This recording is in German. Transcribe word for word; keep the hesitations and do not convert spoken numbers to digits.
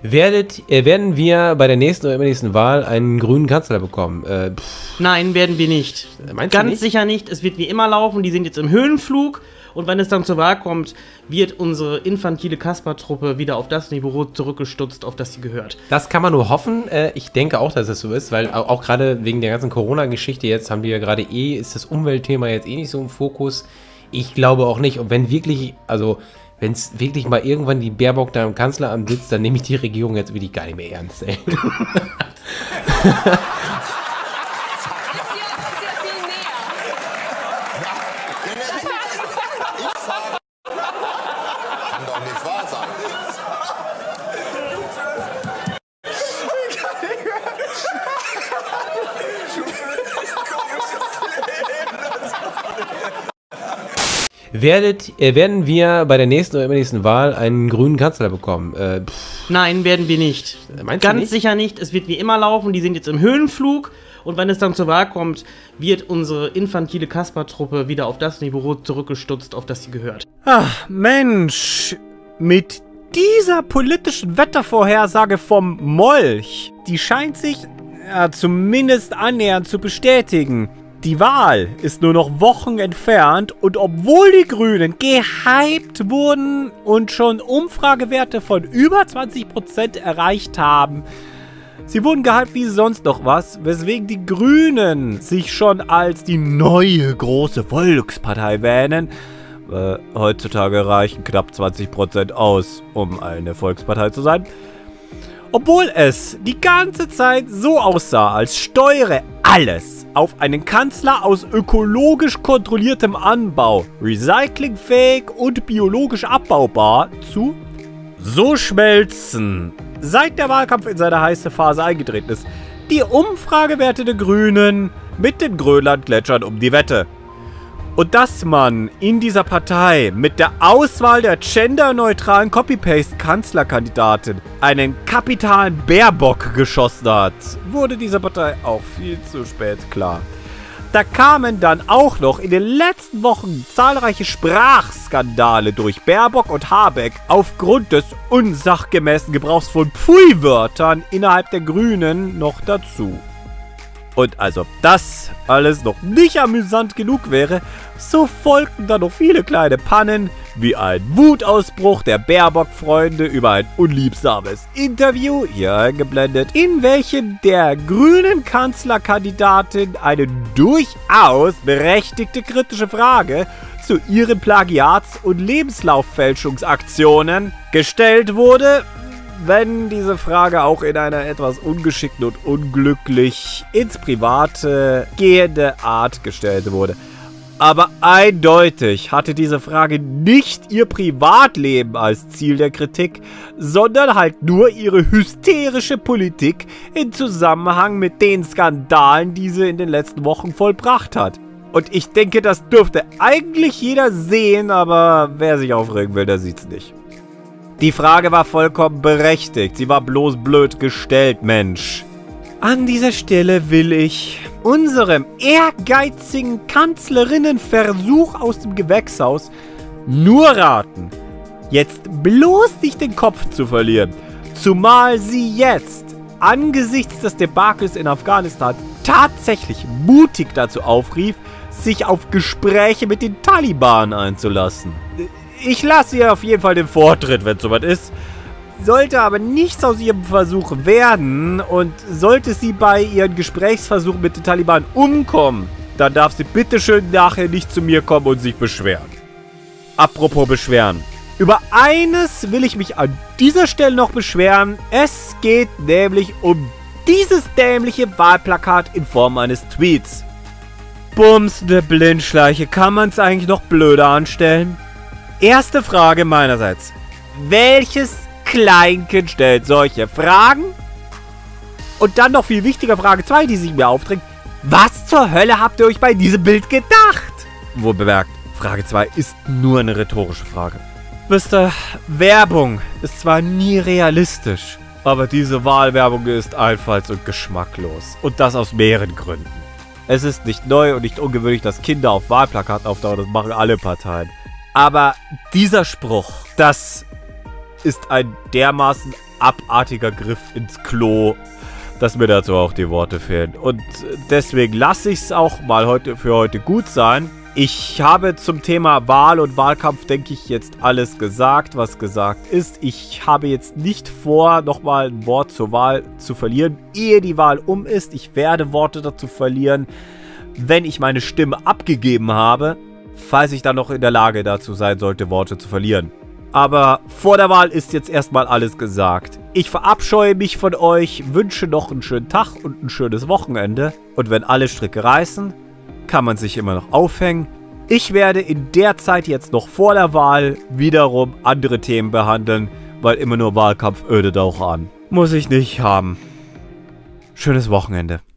Werdet, äh, werden wir bei der nächsten oder übernächsten Wahl einen grünen Kanzler bekommen? Äh, Nein, werden wir nicht. Meinst du Ganz nicht? sicher nicht. Es wird wie immer laufen. Die sind jetzt im Höhenflug. Und wenn es dann zur Wahl kommt, wird unsere infantile Kasper-Truppe wieder auf das Niveau zurückgestutzt, auf das sie gehört. Das kann man nur hoffen. Äh, ich denke auch, dass es so ist, weil auch, auch gerade wegen der ganzen Corona-Geschichte jetzt haben wir ja gerade eh, ist das Umweltthema jetzt eh nicht so im Fokus. Ich glaube auch nicht. Und wenn wirklich, also wenn es wirklich mal irgendwann die Baerbock da im Kanzleramt sitzt, dann nehme ich die Regierung jetzt wirklich gar nicht mehr ernst, ey. Werdet, äh, werden wir bei der nächsten oder übernächsten Wahl einen grünen Kanzler bekommen? Äh, Nein, werden wir nicht. Meinst du Ganz nicht? sicher nicht. Es wird wie immer laufen. Die sind jetzt im Höhenflug. Und wenn es dann zur Wahl kommt, wird unsere infantile Kasper-Truppe wieder auf das Niveau zurückgestutzt, auf das sie gehört. Ach, Mensch. Mit dieser politischen Wettervorhersage vom Molch, die scheint sich ja, zumindest annähernd zu bestätigen. Die Wahl ist nur noch Wochen entfernt und obwohl die Grünen gehypt wurden und schon Umfragewerte von über zwanzig Prozent erreicht haben, sie wurden gehypt wie sonst noch was, weswegen die Grünen sich schon als die neue große Volkspartei wähnen. Äh, heutzutage reichen knapp zwanzig Prozent aus, um eine Volkspartei zu sein. Obwohl es die ganze Zeit so aussah, als steuere alles auf einen Kanzler aus ökologisch kontrolliertem Anbau, recyclingfähig und biologisch abbaubar, zu so schmelzen, seit der Wahlkampf in seine heiße Phase eingetreten ist, die Umfragewerte der Grünen mit den Grönlandgletschern um die Wette. Und dass man in dieser Partei mit der Auswahl der genderneutralen Copy-Paste-Kanzlerkandidatin einen kapitalen Baerbock geschossen hat, wurde dieser Partei auch viel zu spät klar. Da kamen dann auch noch in den letzten Wochen zahlreiche Sprachskandale durch Baerbock und Habeck aufgrund des unsachgemäßen Gebrauchs von Pfui-Wörtern innerhalb der Grünen noch dazu. Und als ob das alles noch nicht amüsant genug wäre, so folgten dann noch viele kleine Pannen, wie ein Wutausbruch der Baerbock-Freunde über ein unliebsames Interview, hier eingeblendet, in welchem der grünen Kanzlerkandidatin eine durchaus berechtigte kritische Frage zu ihren Plagiats- und Lebenslauffälschungsaktionen gestellt wurde, wenn diese Frage auch in einer etwas ungeschickten und unglücklich ins Private gehende Art gestellt wurde. Aber eindeutig hatte diese Frage nicht ihr Privatleben als Ziel der Kritik, sondern halt nur ihre hysterische Politik in Zusammenhang mit den Skandalen, die sie in den letzten Wochen vollbracht hat. Und ich denke, das dürfte eigentlich jeder sehen, aber wer sich aufregen will, der sieht's nicht. Die Frage war vollkommen berechtigt. Sie war bloß blöd gestellt, Mensch. An dieser Stelle will ich unserem ehrgeizigen Kanzlerinnenversuch aus dem Gewächshaus nur raten, jetzt bloß nicht den Kopf zu verlieren. Zumal sie jetzt angesichts des Debakels in Afghanistan tatsächlich mutig dazu aufrief, sich auf Gespräche mit den Taliban einzulassen. Ich lasse ihr auf jeden Fall den Vortritt, wenn es soweit ist. Sollte aber nichts aus ihrem Versuch werden und sollte sie bei ihren Gesprächsversuchen mit den Taliban umkommen, dann darf sie bitteschön nachher nicht zu mir kommen und sich beschweren. Apropos beschweren. Über eines will ich mich an dieser Stelle noch beschweren. Es geht nämlich um dieses dämliche Wahlplakat in Form eines Tweets. Bums, ne Blindschleiche. Kann man es eigentlich noch blöder anstellen? Erste Frage meinerseits. Welches Kleinkind stellt solche Fragen? Und dann noch viel wichtiger Frage zwei, die sich mir aufdrängt. Was zur Hölle habt ihr euch bei diesem Bild gedacht? Wo bemerkt, Frage zwei ist nur eine rhetorische Frage. Wisst ihr, Werbung ist zwar nie realistisch, aber diese Wahlwerbung ist einfalls- und geschmacklos. Und das aus mehreren Gründen. Es ist nicht neu und nicht ungewöhnlich, dass Kinder auf Wahlplakaten auftauchen. Das machen alle Parteien. Aber dieser Spruch, das ist ein dermaßen abartiger Griff ins Klo, dass mir dazu auch die Worte fehlen. Und deswegen lasse ich es auch mal heute für heute gut sein. Ich habe zum Thema Wahl und Wahlkampf, denke ich, jetzt alles gesagt, was gesagt ist. Ich habe jetzt nicht vor, nochmal ein Wort zur Wahl zu verlieren, ehe die Wahl um ist. Ich werde Worte dazu verlieren, wenn ich meine Stimme abgegeben habe, falls ich dann noch in der Lage dazu sein sollte, Worte zu verlieren. Aber vor der Wahl ist jetzt erstmal alles gesagt. Ich verabscheue mich von euch, wünsche noch einen schönen Tag und ein schönes Wochenende. Und wenn alle Stricke reißen, kann man sich immer noch aufhängen. Ich werde in der Zeit jetzt noch vor der Wahl wiederum andere Themen behandeln, weil immer nur Wahlkampf ödet auch an. Muss ich nicht haben. Schönes Wochenende.